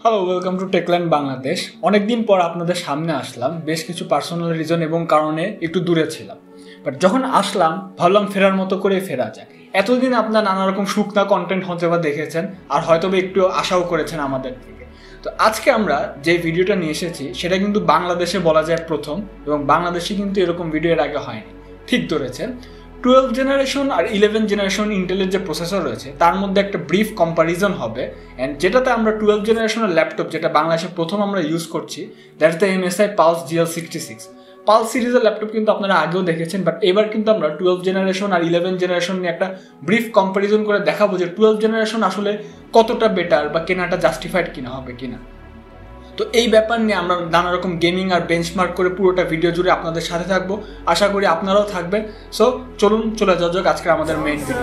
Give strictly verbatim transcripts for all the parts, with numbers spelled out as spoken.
Hello, welcome to Techland Bangladesh. অনেকদিন পর আপনাদের সামনে আসলাম, বেশ কিছু পার্সোনাল রিজন এবং কারণে একটু দূরে ছিলাম, বাট যখন আসলাম ভাবলাম ফেরার মতো করে ফেরা যায়। এতদিন আপনার নানা রকম শুকনা কন্টেন্ট হতে বা দেখেছেন আর হয়তো একটু আশাও করেছেন আমাদের থেকে। তো আজকে আমরা যে ভিডিওটা নিয়ে এসেছি সেটা কিন্তু বাংলাদেশে বলা যায় প্রথম, এবং বাংলাদেশে কিন্তু এরকম ভিডিও এর আগে হয়নি। ঠিক ধরেছেন, টুয়েলভ জেনারেশন আর ইলেভেন জেনারেশন ইন্টেলের যে প্রসেসর রয়েছে তার মধ্যে একটা ব্রিফ কম্পারিজন হবে, অ্যান্ড যেটাতে আমরা টুয়েলভ জেনারেশনের ল্যাপটপ যেটা বাংলাদেশে প্রথম আমরা ইউজ করছি, that's the MSI pulse GL sixty six. Pulse সিরিজের ল্যাপটপ কিন্তু আপনারা আগেও দেখেছেন, বাট এবার কিন্তু আমরা টুয়েলভ জেনারেশন আর ইলেভেন জেনারেশন নিয়ে একটা ব্রিফ কম্পারিজন করে দেখাবো যে টুয়েলভ জেনারেশন আসলে কতটা বেটার বা কেনাটা জাস্টিফাইড কিনা হবে কিনা। তো এই ব্যাপার নিয়ে আমরা নানা রকম গেমিং আর বেঞ্চমার্ক করে পুরোটা ভিডিও জুড়ে আপনাদের সাথে থাকবো, আশা করি আপনারাও থাকবেন। সো চলুন চলে যাওয়া যাক আজকে আমাদের মেইন ভিডিও।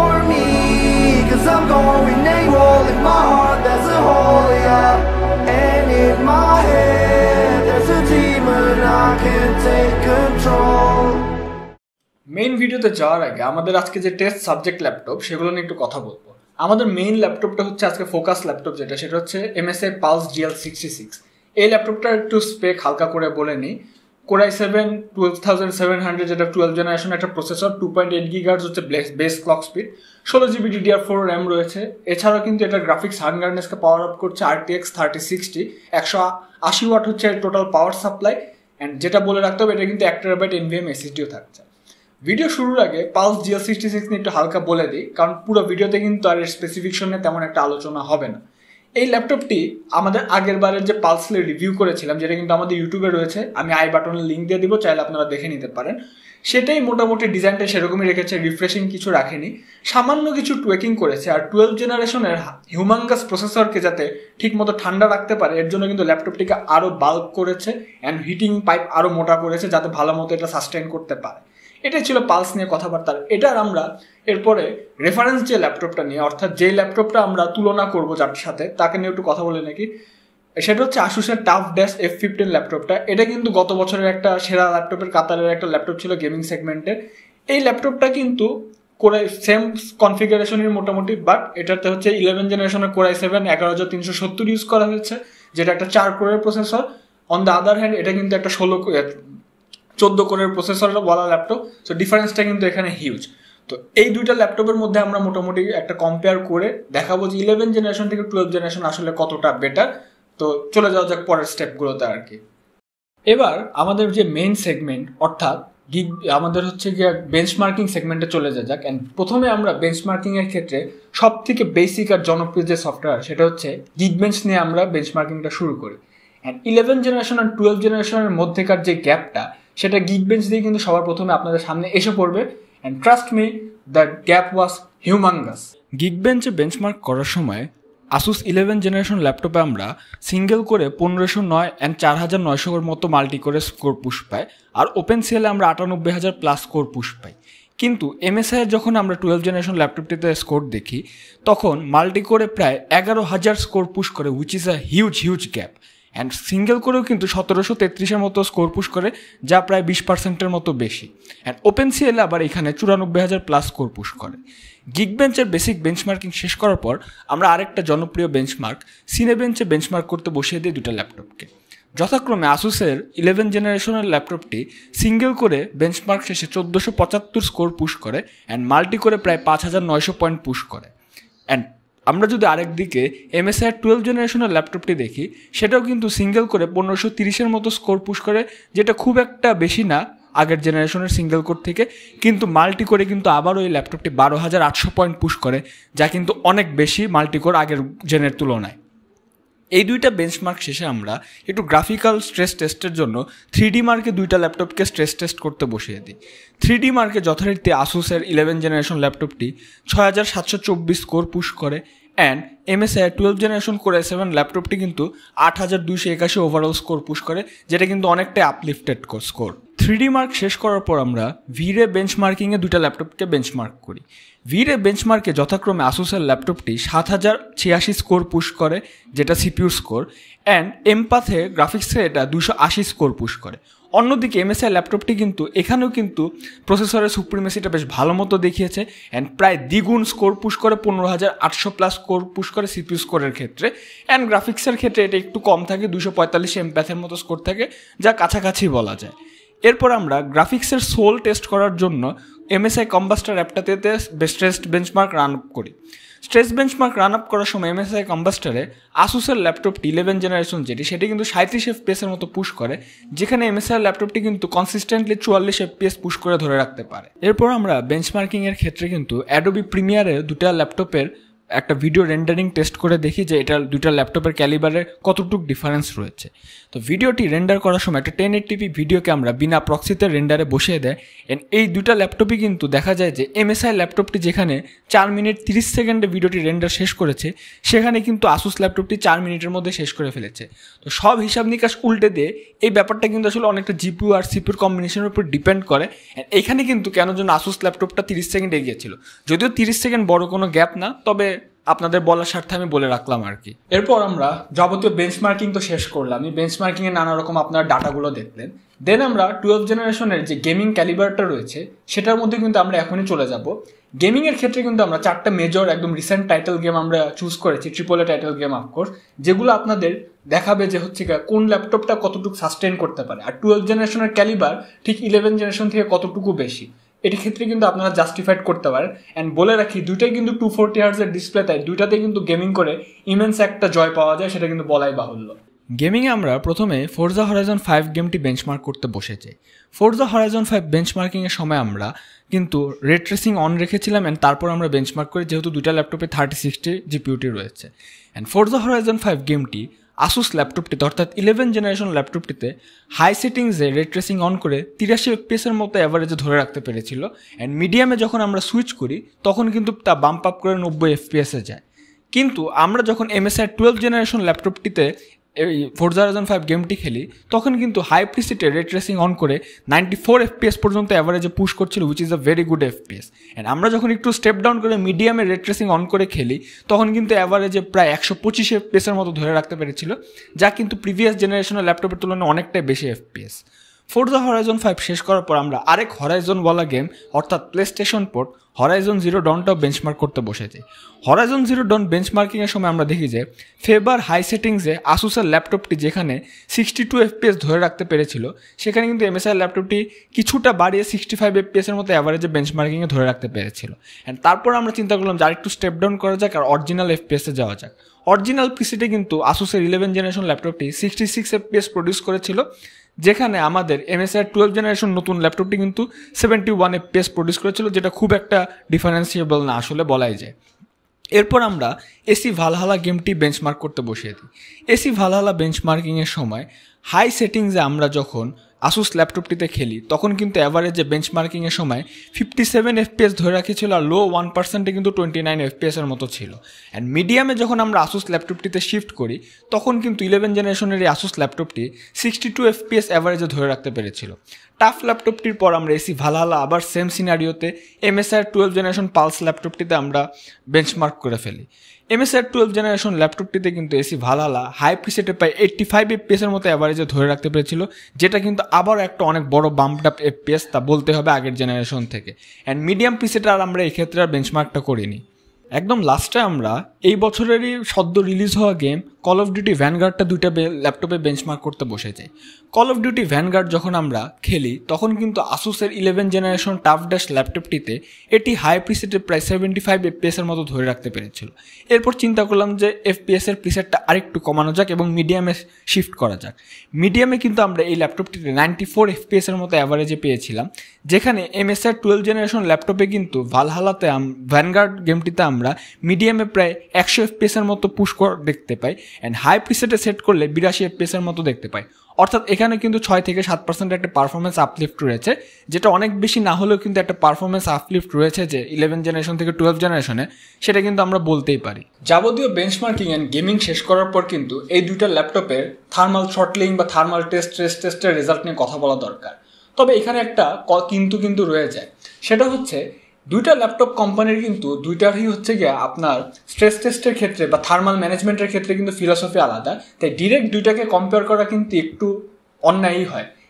মেইন ভিডিওতে যাওয়ার আগে আমাদের আজকে যে টেস্ট সাবজেক্ট ল্যাপটপ সেগুলো নিয়ে একটু কথা বলবো। আমাদের মেইন ল্যাপটপটা হচ্ছে আজকে ফোকাস ল্যাপটপ, যেটা সেটা হচ্ছে MSI pulse GL sixty six. এই ল্যাপটপটার একটু স্পেক হালকা করে বলে নিই। Core I seven twelve thousand seven hundred যেটা টুয়েলভ জেনারেশন একটা processor, two point eight gigahertz হচ্ছে বেস ক্লক স্পিড, ষোলো জিবি ডিডিআর ফোর র্যাম রয়েছে। এছাড়াও কিন্তু এটা গ্রাফিক্স হার্ডনেসকে পাওয়ার আপ করছে আরটিএক্স থার্টি সিক্সটি, একশো আশি ওয়াট হচ্ছে টোটাল পাওয়ার সাপ্লাই। অ্যান্ড যেটা বলে রাখতে হবে, এটা কিন্তু এক টেরাবাইট এনভিএম এসএসডিও থাকছে। ভিডিও শুরুর আগে পালস জিএল সিক্সটি সিক্স নিয়ে একটু হালকা বলে দিই, কারণ পুরো ভিডিওতে কিন্তু আর এর স্পেসিফিকেশন নিয়ে তেমন একটা আলোচনা হবে না। এই ল্যাপটপটি আমাদের আগের বারের যে পালসলে রিভিউ করেছিলাম, যেটা কিন্তু আমাদের ইউটিউবে রয়েছে, আমি আই বাটনের লিঙ্ক দিয়ে দিব, চাইলে আপনারা দেখে নিতে পারেন। সেটাই মোটামুটি ডিজাইনটা সেরকমই রেখেছে, রিফ্রেশিং কিছু রাখেনি, সামান্য কিছু টুয়েকিং করেছে। আর টুয়েলভ জেনারেশনের হিউমাঙ্গাস প্রসেসরকে যাতে ঠিক মতো ঠান্ডা রাখতে পারে এর জন্য কিন্তু ল্যাপটপটিকে আরও বাল্ক করেছে অ্যান্ড হিটিং পাইপ আরও মোটা করেছে, যাতে ভালো মতো এটা সাস্টেইন করতে পারে। এটাই ছিল পালস নিয়ে কথাবার্তার। এটার আমরা এরপরে রেফারেন্স যে ল্যাপটপটা নিয়ে, অর্থাৎ যে ল্যাপটপটা আমরা তুলনা করবো যার সাথে, তাকে নিয়ে একটু কথা বলে নাকি। সেটা হচ্ছে আসুসের টাফ ড্যাশ এফ ফিফটিন ল্যাপটপটা। এটা কিন্তু গত বছরের একটা সেরা ল্যাপটপের কাতারের একটা ল্যাপটপ ছিল গেমিং সেগমেন্টের। এই ল্যাপটপটা কিন্তু করে সেম কনফিগারেশনের মোটামুটি, বাট এটাতে হচ্ছে ইলেভেন জেনারেশনের কোর আই সেভেন এগারো হাজার তিনশো সত্তর ইউজ করা হয়েছে, যেটা একটা চার কোরের প্রসেসর। অন দ্য আদার হ্যান্ড এটা কিন্তু একটা ষোলো চোদ্দ কোরের প্রসেসর বলা ল্যাপটপ। সো ডিফারেন্সটা কিন্তু এখানে হিউজ। তো এই দুইটা ল্যাপটপের মধ্যে আমরা মোটামুটি একটা কম্পেয়ার করে দেখাবো যে ইলেভেন জেনারেশন থেকে টুয়েলভ জেনারেশন আসলে কতটা বেটার। তো চলে যাওয়া যাক পরের স্টেপগুলোতে আর কি। এবার আমাদের যে মেইন সেগমেন্ট, অর্থাৎ গিগ, আমাদের হচ্ছে গিয়ে বেঞ্চমার্কিং সেগমেন্টে চলে যাওয়া যাক। অ্যান্ড প্রথমে আমরা বেঞ্চমার্কিংয়ের ক্ষেত্রে সব থেকে বেসিক আর জনপ্রিয় যে সফটওয়্যার, সেটা হচ্ছে গিগবেঞ্চ নিয়ে আমরা বেঞ্চমার্কিংটা শুরু করি। অ্যান্ড ইলেভেন জেনারেশন আর টুয়েলভ জেনারেশনের মধ্যেকার যে গ্যাপটা, সেটা গিগবেঞ্চ দিয়ে কিন্তু সবার প্রথমে আপনাদের সামনে এসে পড়বে। And trust me, the gap was humongous. গিগবেঞ্চে বেঞ্চমার্ক করার সময় আসুস ইলেভেন জেনারেশন ল্যাপটপে আমরা সিঙ্গেল করে পনেরোশো নয় অ্যান্ড চার হাজার নয়শোর মতো মাল্টি করে স্কোর পুশ পাই, আর ওপেন সিএলে আমরা আটানব্বই হাজার প্লাস স্কোর পুশ পাই। কিন্তু এমএসআইয়ের যখন আমরা টুয়েলভ জেনারেশন ল্যাপটপটিতে স্কোর দেখি, তখন মাল্টি করে প্রায় এগারো হাজার স্কোর পুশ করে, which is a huge huge gap. And single করেও কিন্তু সতেরোশো তেত্রিশের মতো স্কোর পুশ করে, যা প্রায় বিশ পার্সেন্টের মতো বেশি। অ্যান্ড ওপেন সিএলে আবার এখানে চুরানব্বই হাজার প্লাস স্কোর পুশ করে। গিগবেঞ্চের বেসিক বেঞ্চমার্কিং শেষ করার পর আমরা আরেকটা জনপ্রিয় বেঞ্চমার্ক সিনেবেঞ্চে বেঞ্চমার্ক করতে বসিয়ে দিই দুটো ল্যাপটপকে। যথাক্রমে আসুসের ইলেভেন জেনারেশনের ল্যাপটপটি সিঙ্গেল করে বেঞ্চমার্ক শেষে চোদ্দোশো পঁচাত্তর স্কোর পুশ করে, অ্যান্ড মাল্টি করে প্রায় পাঁচ হাজার নয়শো পয়েন্ট পুশ করে। অ্যান্ড আমরা যদি আরেক দিকে এমএসআই টুয়েলভ জেনারেশনের ল্যাপটপটি দেখি, সেটাও কিন্তু সিঙ্গেল করে পনেরোশো তিরিশের মতো স্কোর পুশ করে, যেটা খুব একটা বেশি না আগের জেনারেশনের সিঙ্গেল কোর থেকে, কিন্তু মাল্টি করে কিন্তু আবার ওই ল্যাপটপটি বারো হাজার আটশো পয়েন্ট পুশ করে, যা কিন্তু অনেক বেশি মাল্টি কোর আগের জেনের তুলনায়। এই দুইটা বেঞ্চমার্ক শেষে আমরা একটু গ্রাফিক্যাল স্ট্রেস টেস্টের জন্য থ্রি ডি মার্কে দুইটা ল্যাপটপকে স্ট্রেস টেস্ট করতে বসিয়ে দিই। থ্রি ডি মার্কে যথারীতি আসুসের ইলেভেন জেনারেশন ল্যাপটপটি ছয় হাজার সাতশো চব্বিশ স্কোর পুশ করে, and MSI twelve generation core I seven ল্যাপটপটি কিন্তু আট হাজার দুইশো একাশি ওভারঅল স্কোর পুশ করে, যেটা কিন্তু অনেকটাই uplifted score. Three D mark শেষ করার পর আমরা ভিরে বেঞ্চমার্কিংয়ে দুইটা ল্যাপটপকে বেঞ্চমার্ক করি। ভিরে বেঞ্চমার্কে যথাক্রমে আসুসের ল্যাপটপটি সাত হাজার ছিয়াশি স্কোর পুশ করে, যেটা সিপিউর স্কোর, অ্যান্ড এমপাথে গ্রাফিক্সে এটা দুশো আশি স্কোর পুশ করে। অন্যদিকে এমএসআই ল্যাপটপটি কিন্তু এখানেও কিন্তু প্রসেসরের সুপ্রিমেসিটা বেশ ভালো মতো দেখিয়েছে অ্যান্ড প্রায় দ্বিগুণ স্কোর পুশ করে পনেরো হাজার আটশো প্লাস স্কোর পুশ করে সিপিইউ স্কোরের ক্ষেত্রে অ্যান্ড গ্রাফিক্সের ক্ষেত্রে এটা একটু কম থাকে, দুশো পঁয়তাল্লিশ এমপ্যাথের মতো স্কোর থাকে, যা কাছাকাছি বলা যায়। এরপর আমরা গ্রাফিক্সের সোল টেস্ট করার জন্য এমএসআই কম্বাস্টার অ্যাপটাতে স্ট্রেস বেঞ্চমার্ক রান আপ করি। স্ট্রেস বেঞ্চমার্ক রান আপ করার সময় এমএসআই কম্বাস্টারে আসুসের ল্যাপটপটি ইলেভেন জেনারেশন যেটি সেটি কিন্তু সাঁত্রিশ এফপিএসের মতো পুশ করে, যেখানে এমএসআই ল্যাপটপটি কিন্তু কনসিস্টেন্টলি চুয়াল্লিশ এফপিএস পুশ করে ধরে রাখতে পারে। এরপর আমরা বেঞ্চমার্কিংয়ের ক্ষেত্রে কিন্তু অ্যাডোবি প্রিমিয়ারে দুটা ল্যাপটপের একটা ভিডিও রেন্ডারিং টেস্ট করে দেখি যে এটা দুইটা ল্যাপটপের ক্যালিবারে কতটুকু ডিফারেন্স রয়েছে। তো ভিডিওটি রেন্ডার করার সময় একটা টেন এইটটিপি ভিডিওকে আমরা বিনা প্রক্সিতে রেন্ডারে বসিয়ে দেয়। এন্ড এই দুইটা ল্যাপটপই কিন্তু দেখা যায় যে এমএসআই ল্যাপটপটি যেখানে চার মিনিট তিরিশ সেকেন্ডে ভিডিওটি রেন্ডার শেষ করেছে, সেখানে কিন্তু আসুস ল্যাপটপটি চার মিনিটের মধ্যে শেষ করে ফেলেছে। তো সব হিসাব নিকাশ উল্টে দিয়ে এই ব্যাপারটা কিন্তু আসলে অনেকটা জিপিইউ আর সিপিইউর কম্বিনেশনের উপর ডিপেন্ড করে। এখানে কিন্তু কেন যেন আসুস ল্যাপটপটা তিরিশ সেকেন্ড এগিয়েছিল, যদিও তিরিশ সেকেন্ড বড় কোনো গ্যাপ না, তবে আপনাদের বলার স্বার্থে আমি বলে রাখলাম আর কি। এরপর আমরা যাবতীয় বেঞ্চমার্কিং তো শেষ করলাম, এই বেঞ্চমার্কিং এ নানা রকম আপনারা ডাটাগুলো দেখলেন। দেন আমরা টুয়েলভ জেনারেশনের যে গেমিং ক্যালিবারটা রয়েছে সেটার মধ্যে কিন্তু আমরা এখনই চলে যাব। গেমিং এর ক্ষেত্রে কিন্তু আমরা চারটা মেজর একদম রিসেন্ট টাইটেল গেম আমরা চুজ করেছি, triple A title game of course, যেগুলো আপনাদের দেখাবে যে হচ্ছে কোন ল্যাপটপটা কতটুকু সাস্টেন করতে পারে আর টুয়েলভ জেনারেশনের ক্যালিবার ঠিক ইলেভেন জেনারেশন থেকে কতটুকু বেশি। এটি ক্ষেত্রে কিন্তু আপনারা জাস্টিফাইড করতে পারেন। অ্যান্ড বলে রাখি, দুইটাই কিন্তু টু ফোরটি হার্টজের ডিসপ্লে, তাই দুইটাতে কিন্তু গেমিং করে ইমেন্স একটা জয় পাওয়া যায়, সেটা কিন্তু বলাই বাহুল্য। গেমিংয়ে আমরা প্রথমে ফোর্জা হরাইজন ফাইভ গেমটি বেঞ্চমার্ক করতে বসেছি। ফোর্জা হরাইজন ফাইভ বেঞ্চমার্কিংয়ের সময় আমরা কিন্তু রে ট্রেসিং অন রেখেছিলাম অ্যান্ড তারপর আমরা বেঞ্চমার্ক করি, যেহেতু দুইটা ল্যাপটপে থার্টি সিক্সটি জিপিইউটি রয়েছে। অ্যান্ড ফোর্জা হরাইজন ফাইভ গেমটি আসুস ল্যাপটপটিতে অর্থাৎ ইলেভেন জেনারেশন ল্যাপটপটিতে হাই সেটিংসে রে ট্রেসিং অন করে তিরাশি এফপিএসের মতো অ্যাভারেজে ধরে রাখতে পেরেছিল। অ্যান্ড মিডিয়ামে যখন আমরা সুইচ করি তখন কিন্তু তা বাম্প আপ করে নব্বই এফপিএসে যায়। কিন্তু আমরা যখন এমএসআই টুয়েলভ জেনারেশন ল্যাপটপটিতে এই ফোর্জা হরাইজন ফাইভ গেমটি খেলি, তখন কিন্তু হাই প্রিসিটে রে ট্রেসিং অন করে নাইনটি ফোর এফপিএস পর্যন্ত অ্যাভারেজে পুশ করছিল, which is a very good FPS. And আমরা যখন একটু স্টেপ ডাউন করে মিডিয়ামে রে ট্রেসিং অন করে খেলি, তখন কিন্তু অ্যাভারেজে প্রায় একশো পঁচিশ এফপিএসের মতো ধরে রাখতে পেরেছিল, যা কিন্তু প্রিভিয়াস জেনারেশনের ল্যাপটপের তুলনায় অনেকটাই বেশি এফপিএস। ফোর্জা হরাইজন ফাইভ শেষ করার পর আমরা আরেক হরাইজন বলা গেম অর্থাৎ PlayStation port Horizon zero ডনটাও বেঞ্চমার্ক করতে বসেছি। হরাইজন জিরো ডন বেঞ্চমার্কিংয়ের সময় আমরা দেখি যে ফেবার হাই সেটিংসে আসুসের ল্যাপটপটি যেখানে সিক্সটি টু এফপিএস ধরে রাখতে পেরেছিল, সেখানে কিন্তু এমএসআই ল্যাপটপটি কিছুটা বাড়িয়ে সিক্সটি ফাইভ এফপিএসের মতো অ্যাভারেজে বেঞ্চমার্কিংয়ে ধরে রাখতে পেরেছিল। অ্যান্ড তারপর আমরা চিন্তা করলাম যে আরেকটু স্টেপ ডাউন করা যাক আর অরিজিনাল এফপিএসে যাওয়া যাক। অরিজিনাল পিসিতে কিন্তু আসুসের ইলেভেন জেনারেশন ল্যাপটপটি সিক্সটি সিক্স এফপিএস প্রডিউস করেছিল, যেখানে আমাদের এমএসআই টুয়েলভ জেনারেশন নতুন ল্যাপটপটি কিন্তু সেভেন্টি ওয়ান এফপিএস প্রডিউস করেছিল, যেটা খুব একটা ডিফারেন্সিয়েবল না আসলে বলাই যায়। এরপর আমরা এসি ভালহালা গেমটি বেঞ্চমার্ক করতে বসিয়ে দিই। এসি ভালহালা বেঞ্চমার্কিংয়ের সময় হাই সেটিংসে আমরা যখন আসুস ল্যাপটপটিতে খেলি, তখন কিন্তু অ্যাভারেজে বেঞ্চমার্কিংয়ের সময় ফিফটি সেভেন এফপিএস ধরে রাখেছিল আর লো ওয়ান পার্সেন্টে কিন্তু টোয়েন্টি নাইন এফপিএসের মতো ছিল। অ্যান্ড মিডিয়ামে যখন আমরা আসুস ল্যাপটপটিতে শিফট করি, তখন কিন্তু ইলেভেন জেনারেশনের এই আসুস ল্যাপটপটি সিক্সটি টু এফপিএস অ্যাভারেজে ধরে রাখতে পেরেছিল। টাফ ল্যাপটপটির পর আমরা এসি ভালহালা আবার সেম সিনারিওতে এমএসআই টুয়েলভ জেনারেশন পালস ল্যাপটপটিতে আমরা বেঞ্চমার্ক করে ফেলি। এমএসআই টুয়েলভ জেনারেশন ল্যাপটপটিতে কিন্তু এসি ভালহালা হাই প্রিসেটে প্রায় এইট্টি ফাইভ এফপিএসের মতো অ্যাভারেজে ধরে রাখতে পেরেছিল, যেটা কিন্তু আবার একটা অনেক বড় বাম্পড আপ এফপিএস, তা বলতে হবে আগের জেনারেশন থেকে। অ্যান্ড মিডিয়াম প্রিসেটে আর আমরা এক্ষেত্রে আর বেঞ্চমার্কটা করিনি। একদম লাস্টে আমরা এই বছরেরই সদ্য রিলিজ হওয়া গেম কল অফ ডিউটি ভ্যানগার্ডটা দুইটা ল্যাপটপে বেঞ্চমার্ক করতে বসে যাই। কল অফ ডিউটি ভ্যানগার্ড যখন আমরা খেলি, তখন কিন্তু আসুসের ইলেভেন জেনারেশন টাফ ড্যাশ ল্যাপটপটিতে এটি হাই প্রিসেটে প্রায় সেভেন্টি ফাইভ এফপিএসের মতো ধরে রাখতে পেরেছিল। এরপর চিন্তা করলাম যে এফপিএসের প্রিসেটটা আরেকটু কমানো যাক এবং মিডিয়ামে শিফট করা যাক। মিডিয়ামে কিন্তু আমরা এই ল্যাপটপটিতে নাইনটি ফোর এফপিএসের মতো অ্যাভারেজে পেয়েছিলাম, যেখানে এমএসআই টুয়েলভ জেনারেশন ল্যাপটপে কিন্তু ভালহালাতে ভ্যানগার্ড গেমটিতে আমরা মিডিয়ামে প্রায় একশো এফপিএসের মতো পুশ দেখতে পাই অ্যান্ড হাই প্রিসেটে সেট করলে বিরাশি এফপিএসের মতো দেখতে পাই। অর্থাৎ এখানে কিন্তু ছয় থেকে সাত পার্সেন্ট একটা পারফরমেন্স আপলিফ্ট রয়েছে, যেটা অনেক বেশি না হলেও কিন্তু একটা পারফরমেন্স আপলিফ্ট রয়েছে যে ইলেভেন জেনারেশন থেকে টুয়েলভ জেনারেশনে, সেটা কিন্তু আমরা বলতেই পারি। যাবতীয় বেঞ্চমার্কিং অ্যান্ড গেমিং শেষ করার পর কিন্তু এই দুইটা ল্যাপটপের থার্মাল থ্রটলিং বা থার্মাল টেস্ট স্ট্রেস টেস্টের রেজাল্ট নিয়ে কথা বলা দরকার। তবে এখানে একটা কিন্তু কিন্তু রয়ে যায়, সেটা হচ্ছে দুইটা ল্যাপটপ কোম্পানির কিন্তু দুইটারই হচ্ছে গিয়ে আপনার স্ট্রেস টেস্টের ক্ষেত্রে বা থার্মাল ম্যানেজমেন্টের ক্ষেত্রে কিন্তু ফিলসফি আলাদা, তাই ডিরেক্ট দুইটাকে কম্পেয়ার করা কিন্তু একটু অন্যায়ই হয়।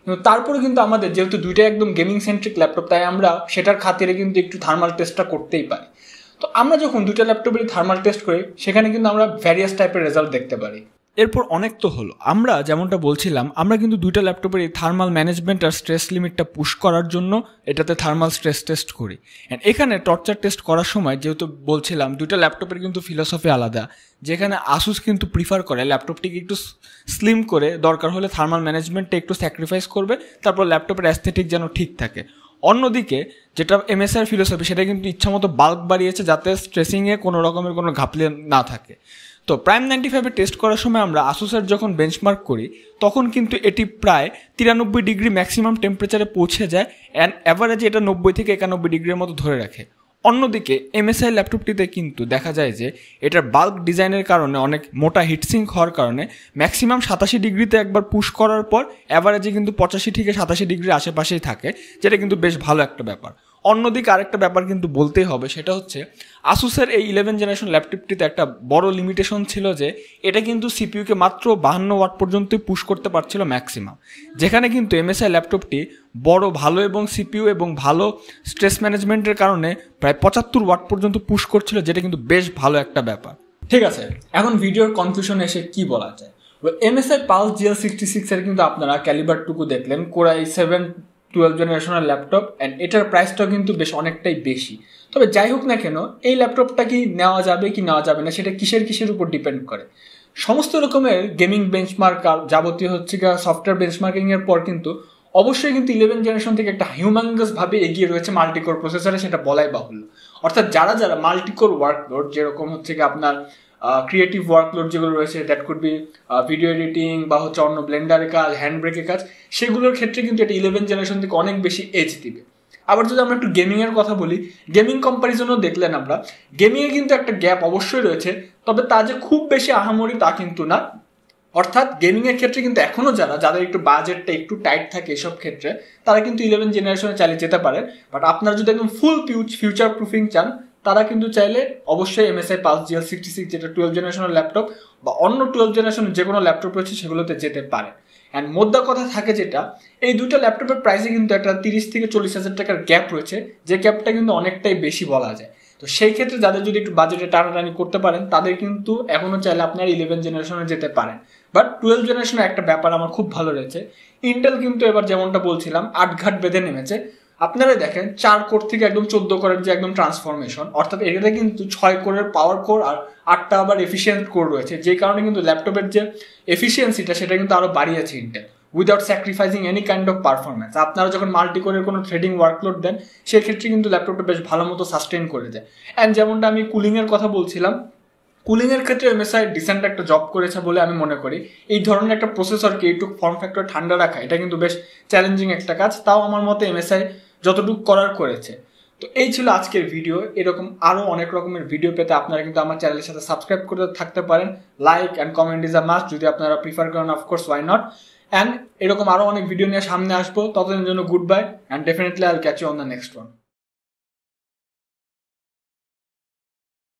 কিন্তু তারপরে কিন্তু আমাদের যেহেতু দুইটাই একদম গেমিং সেন্ট্রিক ল্যাপটপ, তাই আমরা সেটার খাতিরে কিন্তু একটু থার্মাল টেস্টটা করতেই পারি। তো আমরা যখন দুইটা ল্যাপটপেরই থার্মাল টেস্ট করি সেখানে কিন্তু আমরা ভ্যারিয়াস টাইপের রেজাল্ট দেখতে পারি। এরপর অনেক তো হলো, আমরা যেমনটা বলছিলাম আমরা কিন্তু দুইটা ল্যাপটপের এই থার্মাল ম্যানেজমেন্ট আর স্ট্রেস লিমিটটা পুশ করার জন্য এটাতে থার্মাল স্ট্রেস টেস্ট করি। অ্যান্ড এখানে টর্চার টেস্ট করার সময় যেহেতু বলছিলাম দুইটা ল্যাপটপের কিন্তু ফিলসফি আলাদা, যেখানে আসুস কিন্তু প্রিফার করে ল্যাপটপটিকে একটু স্লিম করে দরকার হলে থার্মাল ম্যানেজমেন্টটা একটু স্যাক্রিফাইস করবে, তারপর ল্যাপটপের অ্যাস্থেটিক যেন ঠিক থাকে। অন্যদিকে যেটা এমএসআইয়ের ফিলসফি সেটা কিন্তু ইচ্ছামতো বাল্ক বাড়িয়েছে যাতে স্ট্রেসিংয়ে কোনো রকমের কোনো ঘাপলে না থাকে। তো প্রাইম নাইনটি ফাইভে টেস্ট করার সময় আমরা আসুসের যখন বেঞ্চমার্ক করি তখন কিন্তু এটি প্রায় তিরানব্বই ডিগ্রি ম্যাক্সিমাম টেম্পারেচারে পৌঁছে যায়, অ্যান্ড অ্যাভারেজে এটা নব্বই থেকে একানব্বই ডিগ্রির মতো ধরে রাখে। অন্যদিকে এমএসআই ল্যাপটপটিতে কিন্তু দেখা যায় যে এটার বাল্ক ডিজাইনের কারণে অনেক মোটা হিটসিঙ্ক হওয়ার কারণে ম্যাক্সিমাম সাতাশি ডিগ্রিতে একবার পুশ করার পর অ্যাভারেজে কিন্তু পঁচাশি থেকে সাতাশি ডিগ্রির আশেপাশেই থাকে, যেটা কিন্তু বেশ ভালো একটা ব্যাপার। অন্যদিকে আরেকটা ব্যাপার কিন্তু বলতেই হবে, সেটা হচ্ছে আসুসের এই ইলেভেন জেনারেশন ল্যাপটপটিতে একটা বড় লিমিটেশন ছিল যে এটা কিন্তু সিপিইউকে মাত্র বাহান্ন ওয়াট পর্যন্তই পুশ করতে পারছিল ম্যাক্সিমাম, যেখানে কিন্তু এমএসআই ল্যাপটপটি বড় ভালো এবং সিপিইউ এবং ভালো স্ট্রেস ম্যানেজমেন্টের কারণে প্রায় পঁচাত্তর ওয়াট পর্যন্ত পুশ করছিল, যেটা কিন্তু বেশ ভালো একটা ব্যাপার। ঠিক আছে, এখন ভিডিওর কনক্লুশনে এসে কি বলা যায়? MSI pulse GL sixty six এর কিন্তু আপনারা ক্যালিবারটুকু দেখলেন, কোর আই সেভেন টুয়েলভ জেনারেশনের ল্যাপটপ, অ্যান্ড এটার প্রাইসটাও কিন্তু বেশ অনেকটাই বেশি। তবে যাই হোক না কেন, এই ল্যাপটপটা কি নেওয়া যাবে কি নেওয়া যাবে না সেটা কিসের কিসের উপর ডিপেন্ড করে। সমস্ত রকমের গেমিং বেঞ্চমার্ক আর যাবতীয় হচ্ছে গিয়ে সফটওয়্যার বেঞ্চমার্কিং এর পর কিন্তু অবশ্যই কিন্তু ইলেভেন জেনারেশন থেকে একটা হিউম্যাঙ্গাস ভাবে এগিয়ে রয়েছে মাল্টিকোর প্রসেসরে, সেটা বলাই বাহুল্য। অর্থাৎ যারা যারা মাল্টিকোর ওয়ার্কলোড, যেরকম হচ্ছে কি আপনার ক্রিয়েটিভ ওয়ার্কলোড যেগুলো রয়েছে, that could be video editing বা হচ্ছে অন্য ব্লেন্ডারের কাজ, হ্যান্ড ব্রেকের কাজ, সেগুলোর ক্ষেত্রে কিন্তু এটা ইলেভেন জেনারেশন থেকে অনেক বেশি এজ দিবে। আবার যদি আমরা একটু গেমিংয়ের কথা বলি, গেমিং কম্প্যারিজনও দেখলেন আমরা, গেমিংয়ে কিন্তু একটা গ্যাপ অবশ্যই রয়েছে, তবে তা যে খুব বেশি আহামরি তা কিন্তু না। অর্থাৎ গেমিংয়ের ক্ষেত্রে কিন্তু এখনও যারা যাদের একটু বাজেটটা একটু টাইট থাকে এসব ক্ষেত্রে তারা কিন্তু ইলেভেন জেনারেশনে চালিয়ে যেতে পারে। বাট আপনারা যদি একদম ফুল ফিউচার প্রুফিং চান তারা কিন্তু চাইলে অবশ্যই MSI pulse GL sixty six যেটা টুয়েলভ জেনারেশনের ল্যাপটপ বা অন্য টুয়েলভ জেনারেশনের যে কোনো ল্যাপটপ রয়েছে সেগুলোতে যেতে পারে। অ্যান্ড মোদ্দা কথা থাকে যেটা, এই দুটো ল্যাপটপের প্রাইসে কিন্তু একটা তিরিশ থেকে চল্লিশ হাজার টাকার গ্যাপ রয়েছে, যে গ্যাপটা কিন্তু অনেকটাই বেশি বলা যায়। তো সেই ক্ষেত্রে যাদের যদি একটু বাজেটে টানাটানি করতে পারেন তাদের কিন্তু এখনও চাইলে আপনার ইলেভেন জেনারেশনে যেতে পারেন। বাট টুয়েলভ জেনারেশনের একটা ব্যাপার আমার খুব ভালো রয়েছে, ইন্টেল কিন্তু এবার যেমনটা বলছিলাম আট ঘাট বেঁধে নেমেছে। আপনারা দেখেন চার কোর থেকে একদম চোদ্দ কোরের যে একদম ট্রান্সফরমেশন, অর্থাৎ এটাতে কিন্তু ছয় কোরের পাওয়ার কোর আর আটটা আবার এফিসিয়েন্ট কোর রয়েছে, যে কারণে কিন্তু ল্যাপটপের যে এফিসিয়েন্সিটা সেটা কিন্তু আরও বাড়িয়েছে Intel without sacrificing any kind of performance. আপনারা যখন মাল্টি কোরের কোনো থ্রেডিং ওয়ার্কলোড দেন সেক্ষেত্রে কিন্তু ল্যাপটপটা বেশ ভালো মতো সাস্টেন করে দেয়। অ্যান্ড যেমনটা আমি কুলিংয়ের কথা বলছিলাম, কুলিংয়ের ক্ষেত্রে এমএসআই ডিসেন্ট একটা জব করেছে বলে আমি মনে করি। এই ধরনের একটা প্রসেসরকে এইটুক ফর্ম ফ্যাক্টর ঠান্ডা রাখা এটা কিন্তু বেশ চ্যালেঞ্জিং একটা কাজ, তাও আমার মতে এমএসআই যতটুকু করার করেছে। তো এই ছিল আজকের ভিডিও। এরকম আরও অনেক রকমের ভিডিও পেতে আপনারা কিন্তু আমার চ্যানেলের সাথে সাবস্ক্রাইব করে থাকতে পারেন। Like and comment is a must, যদি আপনারা প্রিফার করেন অফকোর্স ওয়াই নট। অ্যান্ড এরকম আরও অনেক ভিডিও নিয়ে সামনে আসবো, ততদিনের জন্য good bye and definitely I will catch you on the next one.